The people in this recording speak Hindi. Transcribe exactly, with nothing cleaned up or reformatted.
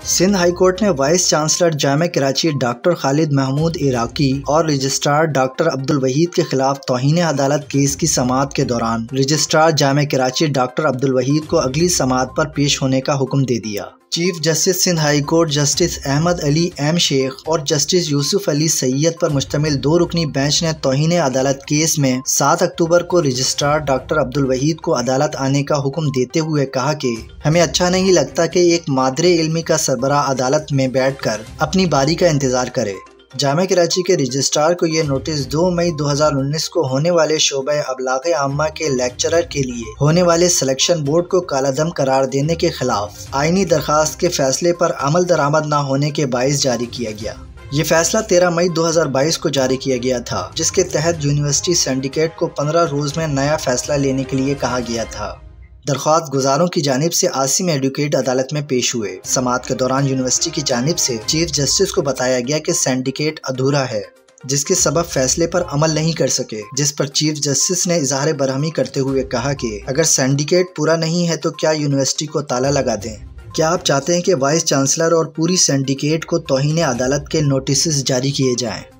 सिंध हाई कोर्ट ने वाइस चांसलर जामे कराची डॉक्टर खालिद महमूद इराकी और रजिस्ट्रार डॉक्टर अब्दुल वहीद के खिलाफ तौहीन अदालत केस की समाअत के दौरान रजिस्ट्रार जामे कराची डॉक्टर अब्दुल वहीद को अगली समाअत पर पेश होने का हुक्म दे दिया। Chief justice Sindh high court justice Ahmed Ali M Shaikh और जस्टिस यूसुफ अली सैयद पर मुश्तमिल दो रुकनी बेंच ने तौहीन अदालत केस में सात अक्टूबर को रजिस्ट्रार डॉक्टर अब्दुल वहीद को अदालत आने का हुक्म देते हुए कहा कि हमें अच्छा नहीं लगता कि एक मादरे इल्मी का सरबराह अदालत में बैठकर अपनी बारी का इंतजार करे। जामे कराची के रजिस्ट्रार को ये नोटिस दो मई दो हज़ार उन्नीस को होने वाले शोबे अबलागे आम्मा के लेक्चरर के लिए होने वाले सिलेक्शन बोर्ड को कालादम करार देने के खिलाफ आईनी दरखास्त के फैसले पर अमल दरामद न होने के बाइस जारी किया गया। ये फैसला तेरह मई दो हज़ार बाईस को जारी किया गया था, जिसके तहत यूनिवर्सिटी सिंडिकेट को पंद्रह रोज में नया फैसला लेने के लिए कहा गया था। दरख्वास्त गुजारों की जानिब से आसिम एडवोकेट अदालत में पेश हुए। समाअत के दौरान यूनिवर्सिटी की जानिब से चीफ जस्टिस को बताया गया कि सिंडिकेट अधूरा है, जिसके सबब फैसले पर अमल नहीं कर सके, जिस पर चीफ जस्टिस ने इजहार बरहमी करते हुए कहा कि अगर सिंडिकेट पूरा नहीं है तो क्या यूनिवर्सिटी को ताला लगा दें? क्या आप चाहते हैं कि वाइस चांसलर और पूरी सिंडिकेट को तौहीन अदालत के नोटिस जारी किए जाएं?